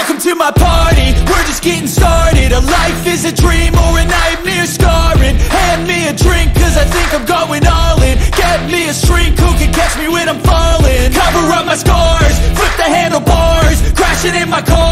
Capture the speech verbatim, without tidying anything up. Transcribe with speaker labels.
Speaker 1: Welcome to my party, we're just getting started. A life is a dream or a nightmare scarring. Hand me a drink cause I think I'm going all in. Get me a shrink who can catch me when I'm falling. Cover up my scars, flip the handlebars, crashing in my car.